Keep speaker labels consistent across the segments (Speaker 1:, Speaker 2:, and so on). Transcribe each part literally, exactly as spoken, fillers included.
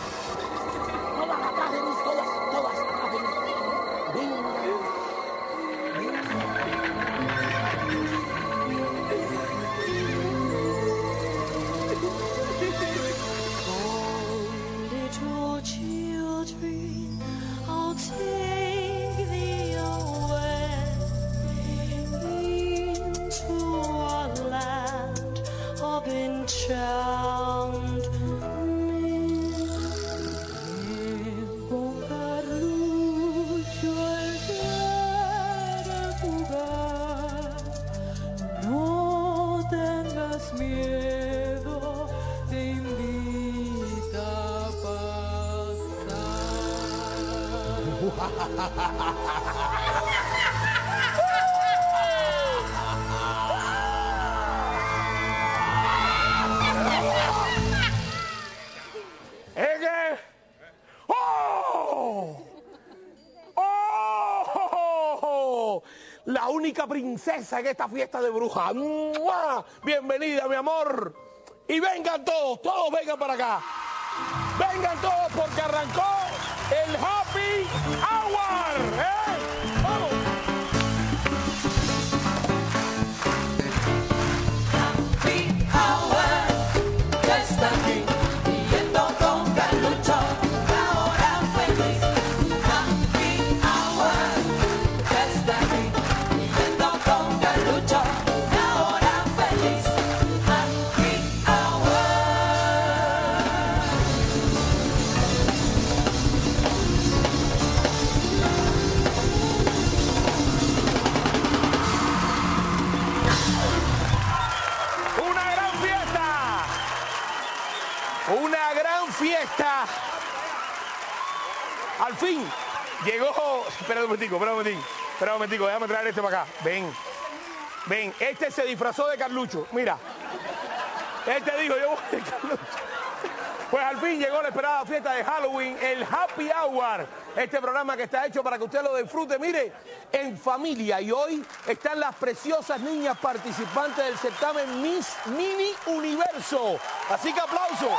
Speaker 1: Todas atrás de mí, todas, todas atrás de mí. Venga.
Speaker 2: Little children, I'll take thee away into a land of enchantment. Con Carlucho el quiere jugar, no tengas miedo, te invita a
Speaker 1: Es que... ¡Oh! ¡Oh! La única princesa en esta fiesta de brujas. ¡Mua! Bienvenida, mi amor. Y vengan todos, todos vengan para acá. Vengan todos porque arrancó el Happy Hour. ¿Eh? ¡Vamos!
Speaker 2: Happy Hour, ya está aquí, yendo con Carlucho, la hora feliz. Happy Hour, ya está aquí, yendo con Carlucho, la hora feliz. Happy Hour.
Speaker 1: ¡Una gran fiesta! ¡Una gran fiesta! Al fin llegó... Espera un momentico, espera un momentico. Espera un momentico, déjame traer este para acá. Ven. Ven, este se disfrazó de Carlucho. Mira. Este dijo, yo voy de Carlucho. Pues al fin llegó la esperada fiesta de Halloween, el Happy Hour. Este programa que está hecho para que usted lo disfrute, mire, en familia. Y hoy están las preciosas niñas participantes del certamen Miss Mini Universo. Así que aplauso.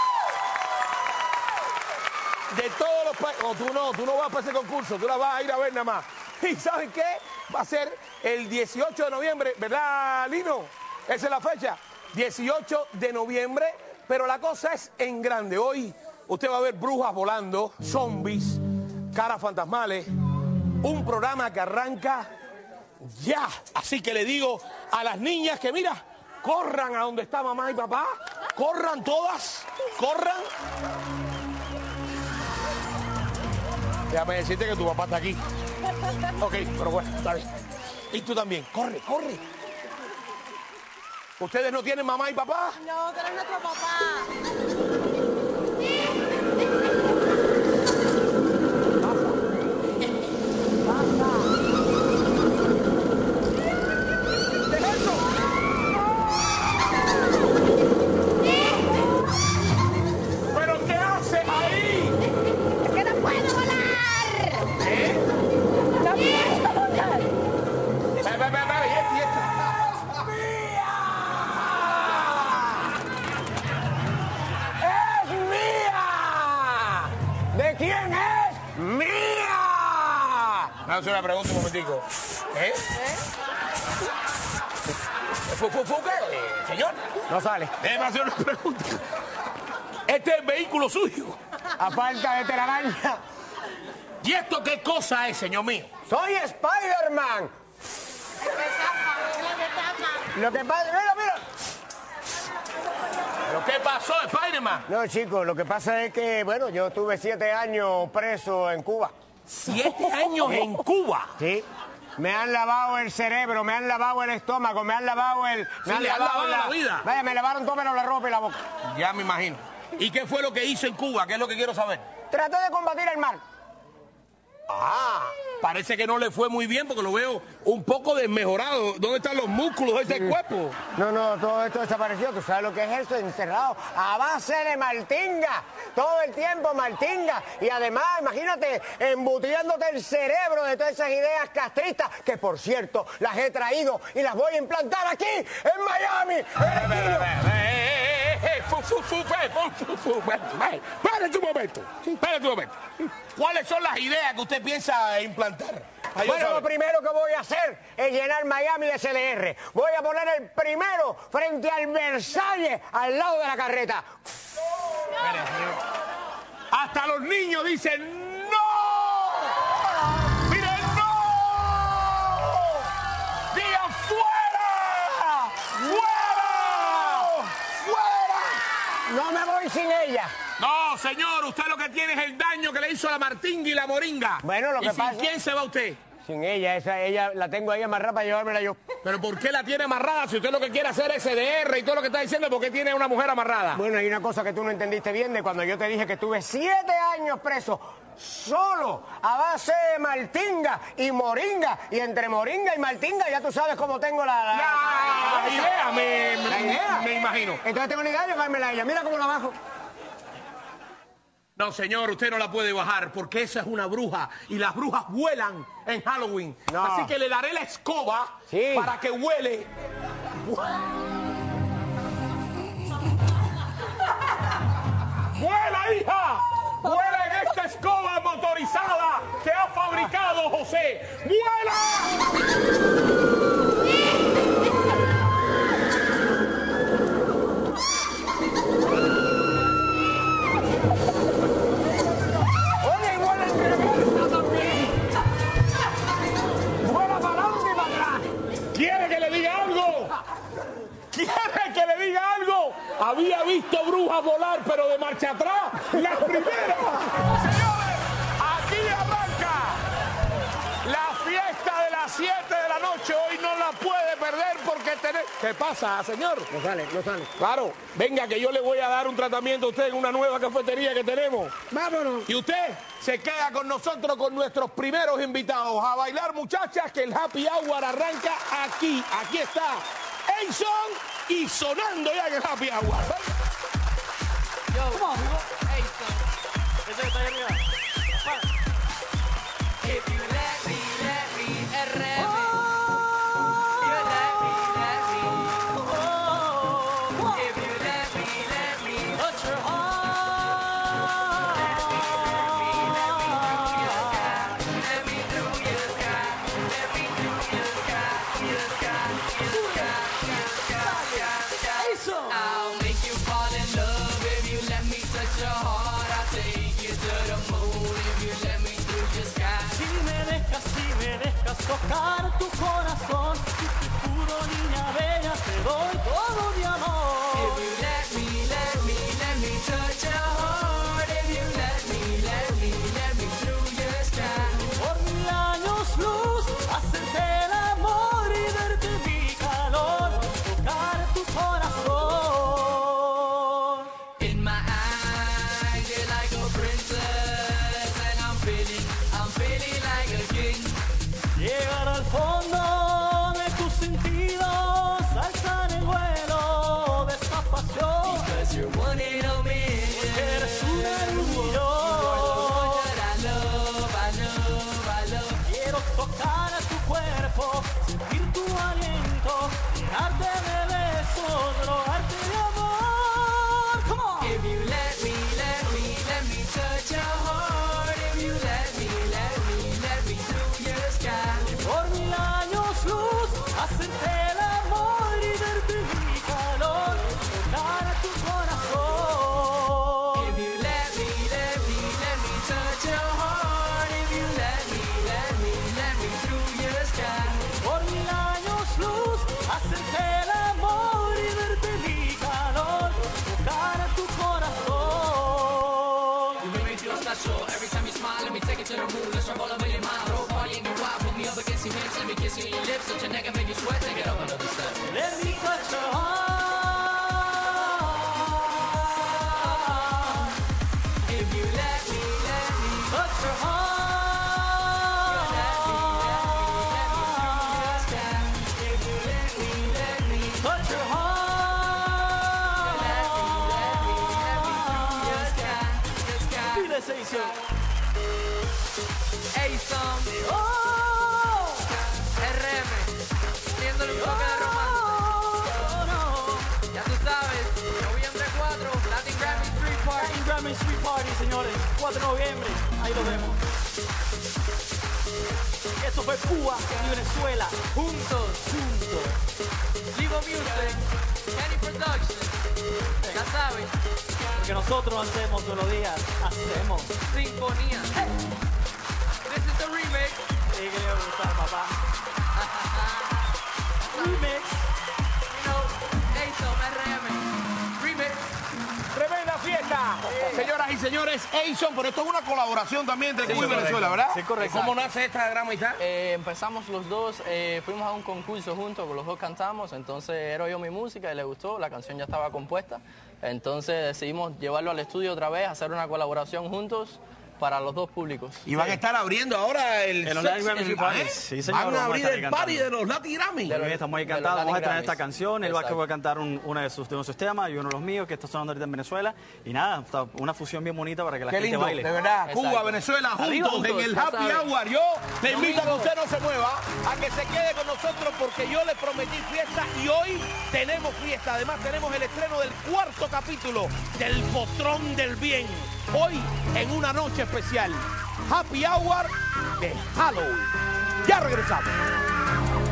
Speaker 1: De todos los países. No, tú no, tú no vas para ese concurso, tú la vas a ir a ver nada más. ¿Y saben qué? Va a ser el dieciocho de noviembre, ¿verdad, Lino? Esa es la fecha, dieciocho de noviembre. Pero la cosa es en grande. Hoy usted va a ver brujas volando, zombies, caras fantasmales. Un programa que arranca ya. Así que le digo a las niñas que, mira, corran a donde está mamá y papá. Corran todas, corran. Déjame decirte que tu papá está aquí. Ok, pero bueno, está bien. Y tú también, corre, corre. ¿Ustedes no tienen mamá y papá?
Speaker 3: No, tú eres nuestro papá.
Speaker 1: ¡Deja eso! ¿Pero qué hace ahí?
Speaker 3: ¡Es que no puedo volar!
Speaker 1: ¿Eh?
Speaker 3: ¡No puedo volar!
Speaker 1: Ve, ve, ve, ve, y esto, y esto. ¡Es mía! ¿De quién es? ¡Mía! Me hace una pregunta un momentico. ¿Eh? ¿Fue, fue, fue qué, señor?
Speaker 4: No sale.
Speaker 1: Déjeme hacer una pregunta. Este es el vehículo suyo.
Speaker 4: A falta de telaraña.
Speaker 1: ¿Y esto qué cosa es, señor mío?
Speaker 4: ¡Soy Spider-Man! Lo que pasa... ¡Mira, mira!
Speaker 1: ¿Pero qué pasó, Spider-Man?
Speaker 4: No, chicos, lo que pasa es que, bueno, yo estuve siete años preso en Cuba.
Speaker 1: Siete años en Cuba.
Speaker 4: Sí. Me han lavado el cerebro, me han lavado el estómago, me han lavado el...
Speaker 1: Sí, le han lavado la vida.
Speaker 4: Vaya, me lavaron todo menos la ropa y la boca.
Speaker 1: Ya me imagino. ¿Y qué fue lo que hizo en Cuba? ¿Qué es lo que quiero saber?
Speaker 4: Traté de combatir el mal.
Speaker 1: Ah, parece que no le fue muy bien porque lo veo un poco desmejorado. ¿Dónde están los músculos de este cuerpo?
Speaker 4: No, no, todo esto desapareció. ¿Tú sabes lo que es eso? Encerrado a base de maltinga. Todo el tiempo maltinga. Y además, imagínate, embutiéndote el cerebro de todas esas ideas castristas, que por cierto, las he traído y las voy a implantar aquí, en Miami. en el
Speaker 1: Ve, ve, ve, ve, ve, eh, eh, eh, fu, fu, fu, fu, fe, pon fu, fu, ven, ven. Espérate un momento. Espérate un momento. ¿Cuáles son las ideas que usted piensa implantar? Para yo
Speaker 4: Bueno, lo
Speaker 1: saber.
Speaker 4: primero que voy a hacer es llenar Miami de C D R. Voy a poner el primero frente al Versalles, al lado de la carreta.
Speaker 1: Mire, señor. Hasta los niños dicen ¡no! ¡Miren, no! ¡Digan fuera! ¡Fuera! ¡Fuera!
Speaker 4: No me voy sin ella.
Speaker 1: No, señor, usted lo que tiene es el daño que le hizo a la Martinga y la Moringa.
Speaker 4: Bueno, lo
Speaker 1: ¿Y
Speaker 4: que
Speaker 1: sin
Speaker 4: pasa-
Speaker 1: quién se va usted?
Speaker 4: Sin ella, esa ella la tengo ahí amarrada para llevármela yo.
Speaker 1: ¿Pero por qué la tiene amarrada? Si usted lo que quiere hacer es C D R y todo lo que está diciendo, ¿por qué tiene una mujer amarrada?
Speaker 4: Bueno, hay una cosa que tú no entendiste bien de cuando yo te dije que estuve siete años preso solo a base de Martinga y Moringa. Y entre Moringa y Martinga ya tú sabes cómo tengo la... la-
Speaker 1: La, la idea, me, me-
Speaker 4: La idea.
Speaker 1: me imagino.
Speaker 4: Entonces tengo una idea de llevármela a ella. Mira cómo la bajo.
Speaker 1: No, señor, usted no la puede bajar porque esa es una bruja y las brujas vuelan en Halloween.
Speaker 4: No.
Speaker 1: Así que le daré la escoba
Speaker 4: Sí.
Speaker 1: para que huele. ¡Vuela, hija! ¡Vuela en esta escoba motorizada que ha fabricado José! ¡Vuela!
Speaker 4: Oye, y vuela en reversa también. Vuela para adelante y para atrás.
Speaker 1: ¿Quiere que le diga algo? ¿Quiere que le diga algo? Había visto brujas volar, pero de marcha atrás. ¡La primera! Señores, aquí arranca la fiesta de las siete de la noche. Hoy no la puede perder porque tenemos... ¿Qué pasa, señor?
Speaker 4: No sale, no sale.
Speaker 1: Claro, venga que yo le voy a dar un tratamiento a usted en una nueva cafetería que tenemos.
Speaker 4: Vámonos.
Speaker 1: Y usted se queda con nosotros, con nuestros primeros invitados. A bailar, muchachas, que el Happy Hour arranca aquí. Aquí está Edson y sonando ya en el Happy Hour.
Speaker 5: Yo, come on, people. Hey, son. Ese que está ahí arriba. If you let me, let me, R M. You let me, let me. If you let me, let me. Touch your heart. Let me through your sky. Let me through your sky. Your sky, your sky, your sky, your sky, your sky. I'll make you fall in love if you let me touch your heart. I'll take you to the moon if you let me through your sky.
Speaker 6: Si me dejas, si me dejas tocar tu corazón, si te juro, niña bella, te doy todo mi amor.
Speaker 5: If you let me, let me, let me touch your heart. If you let me, let me, let me through your sky.
Speaker 6: Por mil años luz, hacerte el amor y darte mi calor, tocar tu corazón.
Speaker 5: In my eyes, you're like a princess, and I'm feeling, I'm feeling like a king.
Speaker 6: Llegar al fondo de tus sentidos, alzar el vuelo de esta pasión.
Speaker 5: Cause you're one in a million.
Speaker 6: Eres una
Speaker 5: One
Speaker 6: ilusión.
Speaker 5: that I love, I love, I love.
Speaker 6: Quiero tocar tu cuerpo, sentir tu aliento, llenarte de besos, drogarte de amor. Come on.
Speaker 5: If you let me, let me, let me touch your heart. If you let me, let me, let me through your sky.
Speaker 6: Por mil años luz, hacerte el amor y darte mi calor, tocar tu corazón.
Speaker 5: If you let me, let me, let me touch your heart. If you let me, let me, let me through your sky.
Speaker 6: Por mil años luz, hacerte el amor y darte mi calor, tocar tu corazón.
Speaker 5: You make me feel special every time you smile. Let me take it to the moon. Let's travel a million miles. Roll party and go out. Put me up against your hips. Let me kiss you in your lips. Touch your neck and make you sweat. Take it up another step.
Speaker 6: Let me touch your heart.
Speaker 5: If you let me, let me
Speaker 6: Touch your heart.
Speaker 5: let me, let me, let me through your sky. If you let me, let me
Speaker 6: Touch your heart.
Speaker 5: let me, let me, let me through your sky. Your sky.
Speaker 6: Dile esa edición.
Speaker 5: Hey, son,
Speaker 6: Oh,
Speaker 5: R M, poniéndole un toque de romance.
Speaker 6: oh, no.
Speaker 5: Ya tú sabes, noviembre cuatro.
Speaker 6: Main Street Party, señores. cuatro de noviembre. Ahí lo vemos. Esto fue Cuba y Venezuela.
Speaker 5: Juntos, juntos. Livo Music, Kenny Production. Ya saben,
Speaker 6: Porque nosotros hacemos todos los días. Hacemos.
Speaker 5: sinfonía. This is the remix.
Speaker 6: Sí, que le va a gustar, papá. Remix.
Speaker 5: You know, Ason, R M. Remix.
Speaker 1: Tremenda fiesta. Señoras y señores, Ason, pero esto es una colaboración también entre Cuba y Venezuela, ¿verdad?
Speaker 6: Sí, correcto.
Speaker 1: ¿Cómo nace esta gran amistad?
Speaker 7: Eh, empezamos los dos, eh, fuimos a un concurso juntos, los dos cantamos, entonces era yo mi música y le gustó, la canción ya estaba compuesta, entonces decidimos llevarlo al estudio otra vez, hacer una colaboración juntos para los dos públicos.
Speaker 1: Y van a estar abriendo ahora el,
Speaker 6: El
Speaker 1: sex-
Speaker 6: Latin Grammy
Speaker 1: el-
Speaker 6: Party.
Speaker 1: ¿eh?
Speaker 6: Sí, señor,
Speaker 1: Van a
Speaker 6: vamos a
Speaker 1: abrir
Speaker 6: estar
Speaker 1: el
Speaker 6: ahí
Speaker 1: party de
Speaker 6: cantando.
Speaker 1: los Latin Grammy.
Speaker 7: De los-
Speaker 6: Muy bien, estamos ahí
Speaker 7: de los
Speaker 6: cantando, vamos a
Speaker 7: Latin
Speaker 6: estrenar esta
Speaker 7: Grammys.
Speaker 6: canción, él va,
Speaker 7: Exacto.
Speaker 6: va a cantar un, uno de sus, de sus temas y uno de los míos que está sonando ahorita en Venezuela. Y nada, está una fusión bien bonita para que la
Speaker 1: Qué
Speaker 6: gente
Speaker 1: lindo,
Speaker 6: baile.
Speaker 1: de verdad.
Speaker 7: Exacto.
Speaker 1: Cuba, Venezuela, juntos,
Speaker 7: Arriba juntos,
Speaker 1: en el
Speaker 7: ya
Speaker 1: Happy
Speaker 7: saben.
Speaker 1: Hour. Yo le invito a que usted no se mueva, a que se quede con nosotros porque yo le prometí fiesta y hoy tenemos fiesta. Además tenemos el estreno del cuarto capítulo del Potrón del Bien. Hoy en una noche especial. Happy Hour de Halloween. Ya regresamos.